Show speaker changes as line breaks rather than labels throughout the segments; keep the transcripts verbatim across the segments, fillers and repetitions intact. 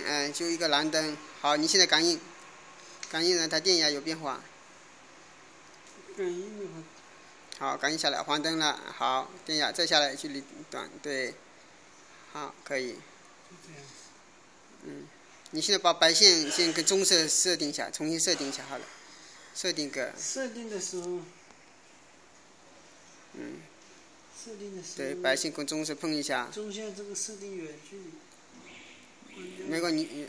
嗯，就一个蓝灯。好，你现在感应，感应呢，它电压有变化。
感应的话。
好，感应下来，黄灯了。好，电压再下来距离短，对。好，可以。
就这样。
嗯，你现在把白线先跟棕色设定一下，重新设定一下好了。设定个。
设定的时候。
嗯。
设定的时候。
对，白线跟棕色碰一下。
中线这个设定远距离。
没关系。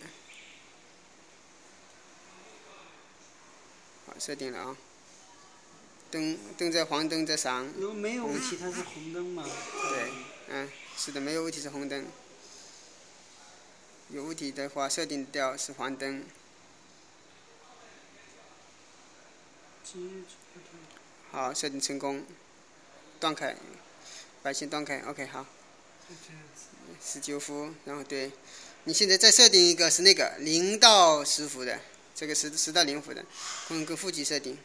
好，设定了啊。灯灯在黄灯在闪。
如果没有物体，它是红灯嘛？
对，嗯，是的，没有物体是红灯。有物体的话，设定掉是黄灯。好，设定成功。断开，白线断开 ，OK， 好。十九伏，然后对，你现在再设定一个是那个零到十伏的，这个十十到零伏的，跟跟负极设定。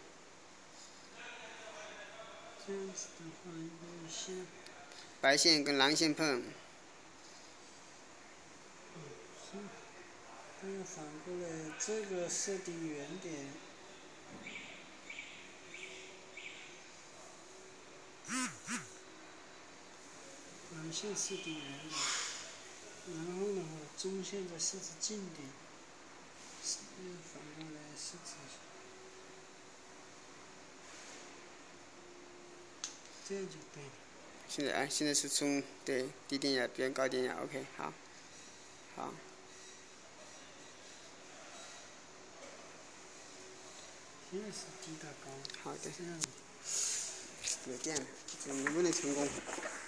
这样子的话，应该先。
白线跟蓝线碰。
嗯，行。那反过来，这个设定远点。蓝线设定远点，然后的话，中线再设置近点，反过来设置一下，这样就对了。
现在哎，现在是从对低电压变高电压 ，OK， 好，好。
现在是低到高。
好的。
这样。
有电了，能不能成功？